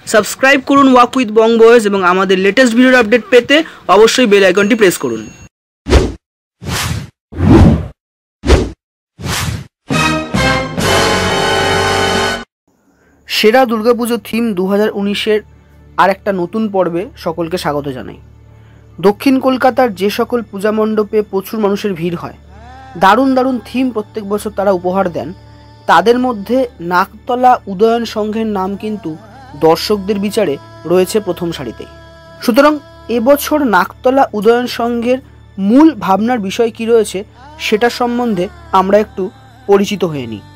Subscribe করুন walk with Bong boys এবং আমাদের লেটেস্ট ভিডিওর আপডেট পেতে অবশ্যই বেল আইকনটি প্রেস করুন। সেরা দুর্গাপুজো থিম 2019-এর আর একটা নতুন পর্বে সকলকে স্বাগত জানাই। দক্ষিণ কলকাতার যে সকল পূজা মণ্ডপে প্রচুর মানুষের ভিড় হয়, দারুণ দারুণ থিম প্রত্যেক বছর তারা উপহার দেন। তাদের মধ্যে নাকতলা উদয়ন সংঘের নাম কিন্তু দর্শকদের বিচারে রয়েছে প্রথম সারিতে। সুতরাং এবছর নাকতলা উদয়ন সংঘের মূল ভাবনার বিষয় কি রয়েছে সেটা সম্বন্ধে আমরা একটু পরিচিত হয়ে নিই।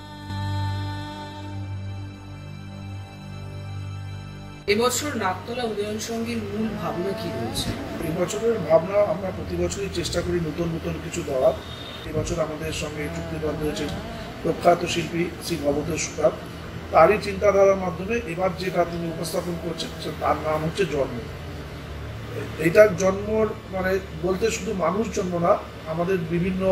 এবছর নাকতলা উদয়ন সংঘের মূল ভাবনা কি রয়েছে? এবছরের ভাবনা আমরা প্রতি বছরই চেষ্টা করি নতুন নতুন কিছু দেওয়ার। এবছর আমাদের সঙ্গে চুক্তিবদ্ধ হয়েছে প্রখ্যাত শিল্পী শ্রী ভবতোষ সুকাপ। তারই চিন্তাধারার মাধ্যমে এবার যেটা তিনি উপস্থাপন করছেন তার নাম হচ্ছে জন্ম। এইটার জন্মর মানে বলতে শুধু মানুষ জন্ম না, আমাদের বিভিন্ন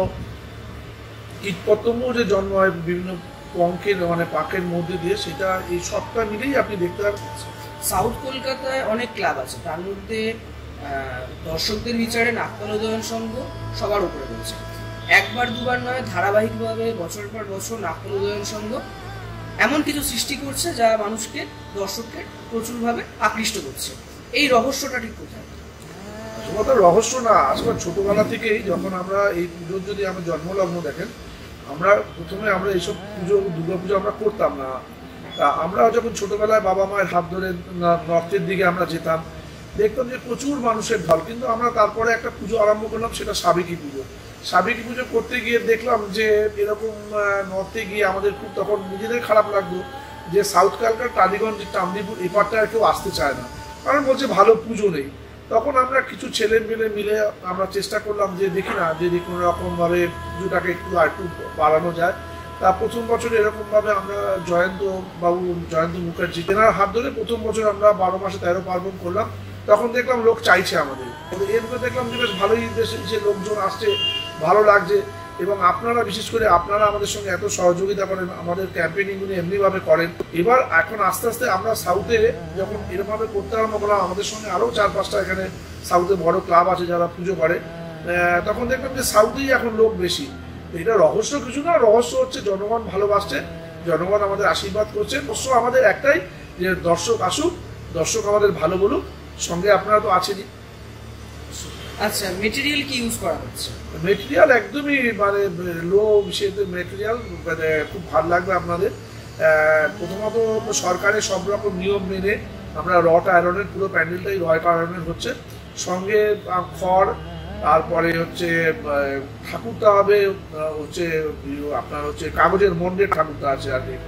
কীটপতঙ্গ যে জন্ম হয় বিভিন্ন পঙ্কের মানে পাকের মধ্যে দিয়ে, সেটা এই সবটা মিলেই আপনি দেখতে পাচ্ছেন। সাউথ কলকাতায় অনেক ক্লাব আছে, তার মধ্যে দর্শকদের বিচারে নাকতলা উদয়ন সংঘ সবার উপরে রয়েছে। একবার দুবার নয়, ধারাবাহিকভাবে বছর পর বছর নাকতলা উদয়ন সংঘ এমন কিছু সৃষ্টি করছে যা মানুষকে দর্শককে প্রচুরভাবে আকৃষ্ট করছে। এই রহস্যটা ঠিক কোথায়? আসলে রহস্য না, আসলে ছোটবেলা থেকেই যখন আমরা এই পুজোর যদি আমরা জন্মলগ্ন দেখেন, আমরা প্রথমে আমরা এইসব পুজো দুর্গাপুজো আমরা করতাম না। তা আমরা যখন ছোটবেলায় বাবা মায়ের হাত ধরে নর্থের দিকে আমরা যেতাম, দেখতাম যে প্রচুর মানুষের ঢল। কিন্তু আমরা তারপরে একটা পুজো আরম্ভ করলাম, সেটা সাবেকি পুজো। সাবেকি পুজো করতে গিয়ে দেখলাম যে এরকম নর্থে গিয়ে আমাদের খুব তখন নিজেদের খারাপ লাগতো যে সাউথ কলকাতা টালিগঞ্জ টামদিপুর এপারটা আর কেউ আসতে চায় না, কারণ বলছে ভালো পুজো নেই। তখন আমরা কিছু ছেলে মিলে আমরা চেষ্টা করলাম যে দেখি না যদি কোনো রকমভাবে পুজোটাকে একটু বাড়ানো যায়। তা প্রথম বছর এরকমভাবে আমরা জয়ন্ত মুখার্জি তেনার হাত ধরে প্রথম বছর আমরা 12 মাসে 13 পার্বণ করলাম। তখন দেখলাম লোক চাইছে আমাদের, এরপরে দেখলাম যে বেশ ভালোই দেশে লোকজন আসছে, ভালো লাগছে। এবং আপনারা বিশেষ করে আপনারা আমাদের সঙ্গে এত সহযোগিতা করেন, আমাদের ক্যাম্পেইনিংগুলো এমনিভাবে করেন। এবার এখন আস্তে আস্তে আমরা সাউথে যখন এরকমভাবে করতে আরম্ভ করলাম, আমাদের সঙ্গে আরও 4-5টা এখানে সাউথে বড় ক্লাব আছে যারা পুজো করে, তখন দেখলাম যে সাউথেই এখন লোক বেশি। এটা রহস্য কিছু না, রহস্য হচ্ছে জনগণ ভালোবাসছে, জনগণ আমাদের আশীর্বাদ করছে। অবশ্য আমাদের একটাই যে দর্শক আসুক, দর্শক আমাদের ভালো বলুক, সঙ্গে আপনারা তো আছেনই। আচ্ছা, মেটেরিয়াল কি ইউজ করা হচ্ছে? মেটেরিয়াল একদমই মানে লো বিষয়তে মেটেরিয়াল, মানে খুব ভালো লাগবে আপনাদের। প্রথমত সরকারের সব রকম নিয়ম মেনে আমরা রট আয়রনের পুরো প্যান্ডেলটাই রট আয়রনের হচ্ছে, সঙ্গে খড়, তারপরে হচ্ছে ঠাকুরটা হবে হচ্ছে আপনার হচ্ছে কাগজের মন্ডের ঠাকুরটা আছে আর কি,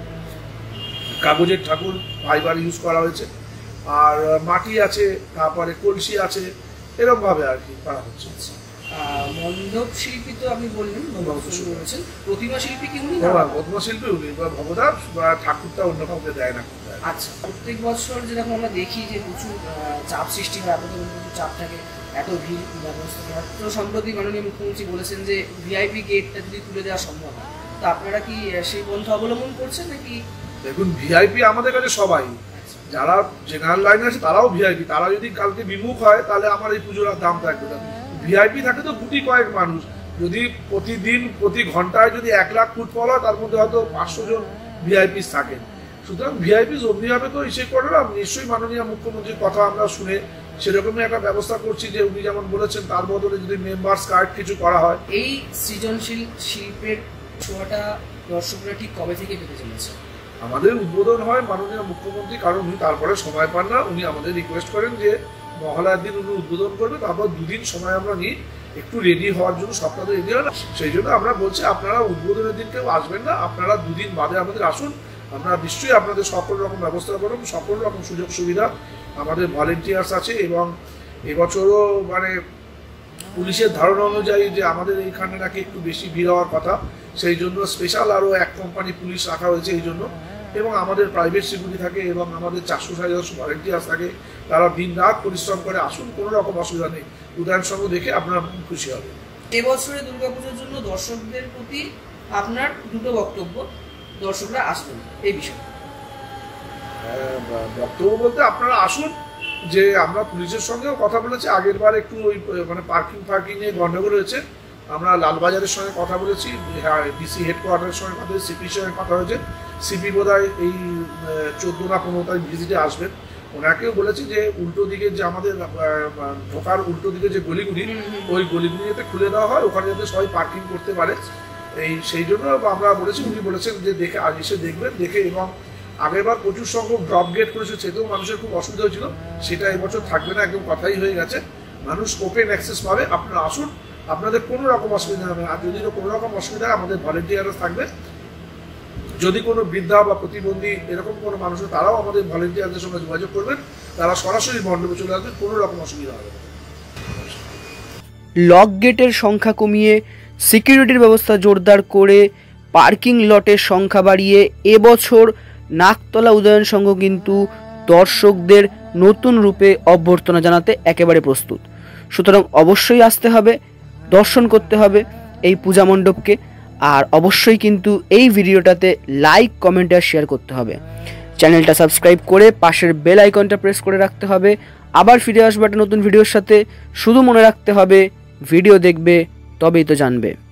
কাগজের ঠাকুর ফাইবার ইউজ করা হয়েছে। আর মাটি আছে, তারপরে কলসি আছে, এরকম ভাবে আর কি করা হচ্ছে। মণ্ডপ শিল্পী তো আপনি বললেন, প্রতিমা শিল্পী কি উনি? প্রতিমা শিল্পী উনি, ভগদার ঠাকুরটা অন্য কাউকে দেয় না। আচ্ছা, প্রত্যেক বছর যেরকম আমরা দেখি যে প্রচুর চাপ সৃষ্টি হয়, প্রচুর চাপ থাকে, এত ভিড় ব্যবস্থা। তো সম্প্রতি মাননীয় মুখ্যমন্ত্রী বলেছেন যে ভিআইপি গেটটা যদি তুলে দেওয়া সম্ভব হয়, তো আপনারা কি সেই পন্থা অবলম্বন করছেন নাকি? দেখুন, ভিআইপি আমাদের কাছে সবাই, যারা জেনারেল লাইনে আছে তারাও ভিআইপি। তারা যদি কালকে বিমুখ হয় তাহলে আমার এই পুজোর দাম থাকবে না। ভিআইপি থাকে তো গুটি কয়েক মানুষ, যদি প্রতিদিন প্রতি ঘন্টায় যদি 1 লাখ ফুটফল হয়, তার মধ্যে হয়তো 500 জন ভিআইপি থাকেন। সুতরাং ভিআইপি অমনিভাবে তো ইসে করে না। নিশ্চয়ই মাননীয় মুখ্যমন্ত্রীর কথা আমরা শুনে সেরকমই একটা ব্যবস্থা করছি যে উনি যেমন বলেছেন তার বদলে যদি মেম্বার্স কার্ড কিছু করা হয়। এই সৃজনশীল শিল্পের ছোঁয়াটা দর্শকরা ঠিক কবে থেকে পেতে চলেছে? আমাদের উদ্বোধন হয় মাননীয় মুখ্যমন্ত্রী, কারণ উনি তারপরে সময় পান না। উনি আমাদের রিকোয়েস্ট করেন যে মহালয়ার দিন উনি উদ্বোধন করবে, তারপর 2 দিন সময় আমরা নিই একটু রেডি হওয়ার জন্য। সবটা তো রেডি হয় না, সেই জন্য আমরা বলছি আপনারা উদ্বোধনের দিন কেউ আসবেন না, আপনারা 2 দিন বাদে আমাদের আসুন। আমরা নিশ্চয়ই আপনাদের সকল রকম ব্যবস্থা করব, সকল রকম সুযোগ সুবিধা। আমাদের ভলেন্টিয়ার্স আছে এবং এবছরও মানে পুলিশের ধারণা অনুযায়ী যে আমাদের এইখানে নাকি একটু বেশি ভিড় হওয়ার কথা, সেই জন্য স্পেশাল আরও 1 কোম্পানি পুলিশ রাখা হয়েছে এই জন্য। এবং আমাদের প্রাইভেট সিকিউরিটি থাকে এবং আমাদের 400 ভলেন্টিয়ার্স থাকে, তারা দিন রাত পরিশ্রম করে। আসুন, কোনো রকম অসুবিধা নেই, উদয়ন সংঘ দেখে আপনারা খুশি হবে। এবছরে দুর্গাপুজোর জন্য দর্শকদের প্রতি আপনার দুটো বক্তব্য, দর্শকরা আসবেন এই বিষয়ে। বক্তব্য বলতে আপনারা আসুন, যে আমরা পুলিশের সঙ্গেও কথা বলেছি, আগের বার একটু ওই মানে পার্কিং নিয়ে গন্ডগোল হয়েছে, আমরা লালবাজারের সঙ্গে কথা বলেছি, ডিসি হেডকোয়ার্টারের সঙ্গে কথা, সিপির সঙ্গে কথা হয়েছে। সিপি বোধহয় এই 14 না 15 তারিখ ভিজিটে আসবেন। ওনাকেও বলেছি যে উল্টো দিকে যে আমাদের ঢোকার উল্টো দিকে যে গলিগুলি, ওই গলিগুলি যাতে খুলে দেওয়া হয়, ওখানে যাতে সবাই পার্কিং করতে পারে, সেই জন্য আমরা বলেছি। উনি বলেছেন যে দেখে এসে দেখবেন, দেখে, এবং আগেরবার প্রচুর সংখ্যক ড্রপ গেট করেছে, সেটাও মানুষের খুব অসুবিধা হয়েছিল, সেটা এবছর থাকবে না, একদম কথাই হয়ে গেছে। মানুষ ওপেন অ্যাক্সেস পাবে, আপনারা আসুন, আপনাদের কোনো রকম অসুবিধা হবে। আর যদি কোনো রকম অসুবিধা হয়, আমাদের ভলেন্টিয়াররা থাকবে। যদি কোনো বৃদ্ধা বা প্রতিবন্ধী এরকম কোনো মানুষ, তারাও আমাদের ভলেন্টিয়ারদের সঙ্গে যোগাযোগ করবেন, তারা সরাসরি মণ্ডপে চলে আসবেন, কোনো রকম অসুবিধা হবে না। লক গেটের সংখ্যা কমিয়ে সিকিউরিটির ব্যবস্থা জোরদার করে পার্কিং লটের সংখ্যা বাড়িয়ে এবছর নাকতলা উদয়ন সংঘ কিন্তু দর্শকদের নতুন রূপে অভ্যর্থনা জানাতে একেবারে প্রস্তুত। সুতরাং অবশ্যই আসতে হবে, দর্শন করতে হবে এই পূজা মণ্ডপকে, আর অবশ্যই কিন্তু এই ভিডিওটাতে লাইক, কমেন্ট আর শেয়ার করতে হবে। চ্যানেলটা সাবস্ক্রাইব করে পাশের বেল আইকনটা প্রেস করে রাখতে হবে। আবার ফিরে আসবো একটা নতুন ভিডিওর সাথে। শুধু মনে রাখতে হবে, ভিডিও দেখবে তবেই তো জানবে।